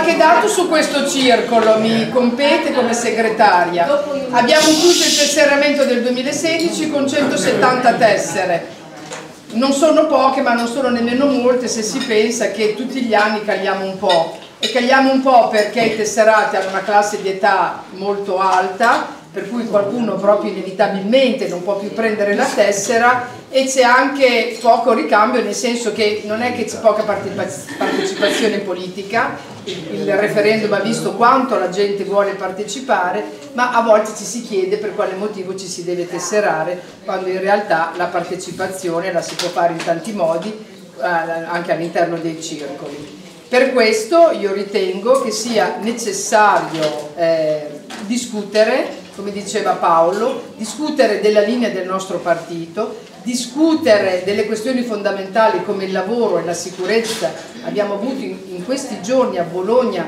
qualche dato su questo circolo, mi compete come segretaria. Abbiamo chiuso il tesseramento del 2016 con 170 tessere. Non sono poche, ma non sono nemmeno molte se si pensa che tutti gli anni caliamo un po'. E caliamo un po' perché i tesserati hanno una classe di età molto alta, per cui qualcuno proprio inevitabilmente non può più prendere la tessera, e c'è anche poco ricambio, nel senso che non è che c'è poca partecipazione politica. Il referendum ha visto quanto la gente vuole partecipare, ma a volte ci si chiede per quale motivo ci si deve tesserare, quando in realtà la partecipazione la si può fare in tanti modi, anche all'interno dei circoli. Per questo io ritengo che sia necessario discutere, come diceva Paolo, discutere della linea del nostro partito, discutere delle questioni fondamentali come il lavoro e la sicurezza. Abbiamo avuto in questi giorni a Bologna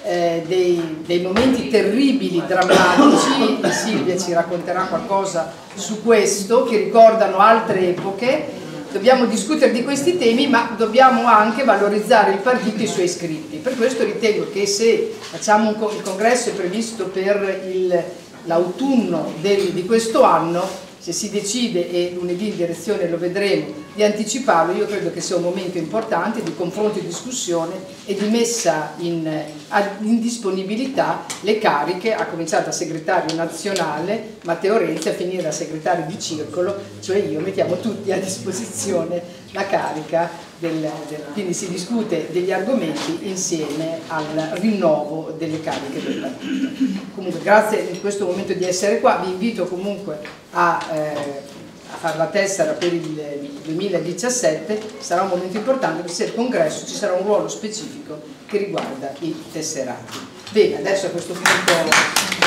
dei momenti terribili, drammatici, e Silvia ci racconterà qualcosa su questo, che ricordano altre epoche. Dobbiamo discutere di questi temi, ma dobbiamo anche valorizzare il partito e i suoi iscritti. Per questo ritengo che se facciamo il congresso è previsto per l'autunno di questo anno, se si decide, e lunedì in direzione lo vedremo, di anticiparlo, io credo che sia un momento importante di confronto e discussione e di messa in disponibilità le cariche, a cominciare da segretario nazionale Matteo Renzi, a finire da segretario di circolo, cioè io, mettiamo tutti a disposizione la carica quindi si discute degli argomenti insieme al rinnovo delle cariche del partito. Comunque grazie in questo momento di essere qua, vi invito comunque a fare la tessera per il 2017, sarà un momento importante perché il congresso ci sarà un ruolo specifico che riguarda i tesserati. Bene, adesso a questo punto